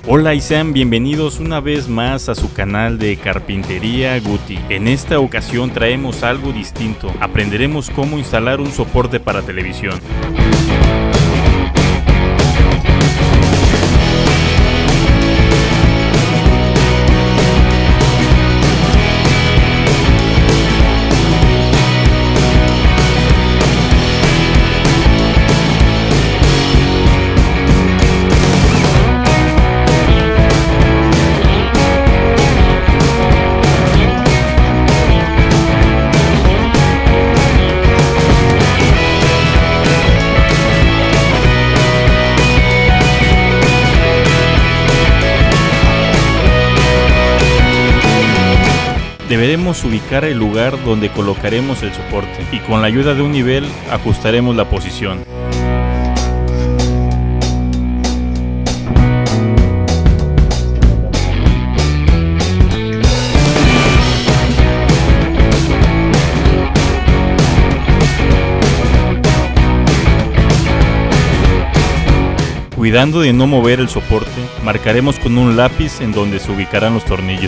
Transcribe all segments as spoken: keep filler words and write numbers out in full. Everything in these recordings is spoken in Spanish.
Hola y sean bienvenidos una vez más a su canal de Carpintería Guti. En esta ocasión traemos algo distinto. Aprenderemos cómo instalar un soporte para televisión. Deberemos ubicar el lugar donde colocaremos el soporte y con la ayuda de un nivel ajustaremos la posición. Cuidando de no mover el soporte, marcaremos con un lápiz en donde se ubicarán los tornillos.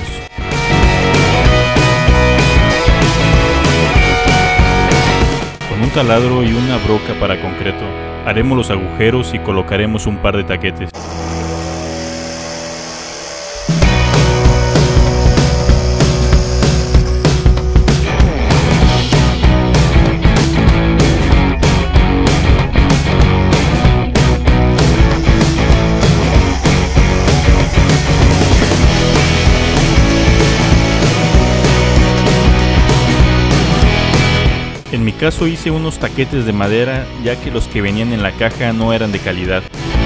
Con un taladro y una broca para concreto, haremos los agujeros y colocaremos un par de taquetes. En mi caso hice unos taquetes de madera, ya que los que venían en la caja no eran de calidad.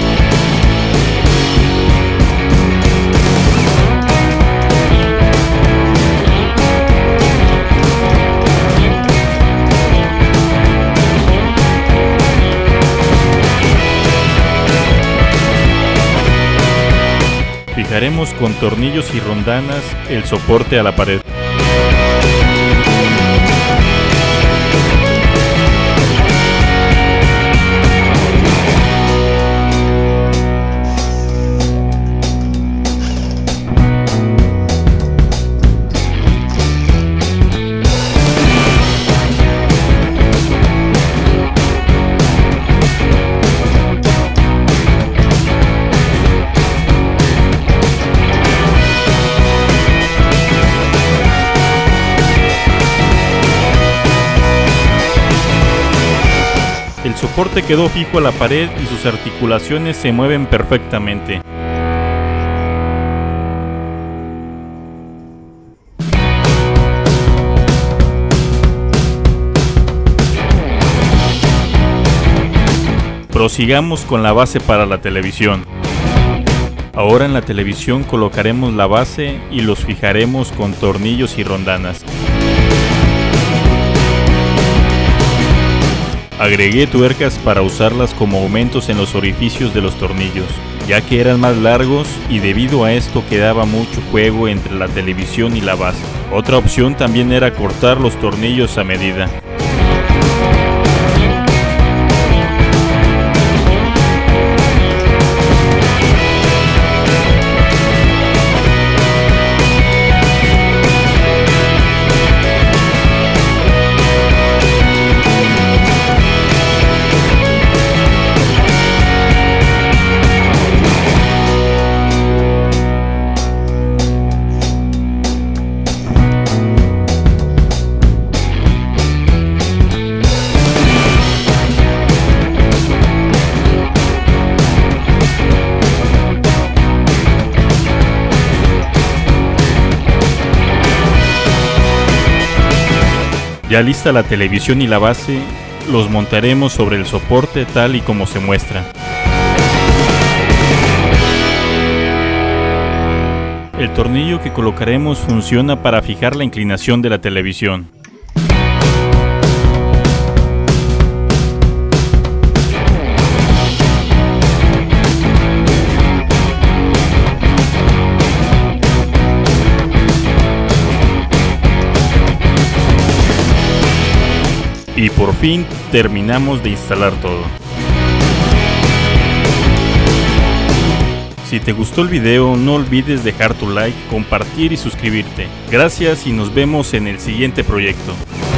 Fijaremos con tornillos y rondanas el soporte a la pared. El soporte quedó fijo a la pared y sus articulaciones se mueven perfectamente. Prosigamos con la base para la televisión. Ahora en la televisión colocaremos la base y los fijaremos con tornillos y rondanas. Agregué tuercas para usarlas como aumentos en los orificios de los tornillos, ya que eran más largos y debido a esto quedaba mucho juego entre la televisión y la base. Otra opción también era cortar los tornillos a medida. Ya lista la televisión y la base, los montaremos sobre el soporte tal y como se muestra. El tornillo que colocaremos funciona para fijar la inclinación de la televisión. Y por fin terminamos de instalar todo. Si te gustó el video, no olvides dejar tu like, compartir y suscribirte. Gracias y nos vemos en el siguiente proyecto.